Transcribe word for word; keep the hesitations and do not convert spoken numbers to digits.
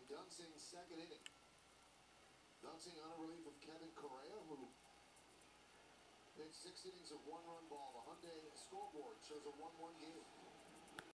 Dunsing's second inning. Dunsing on a relief of Kevin Correa, who pitched six innings of one-run ball. The Hyundai scoreboard shows a one one game.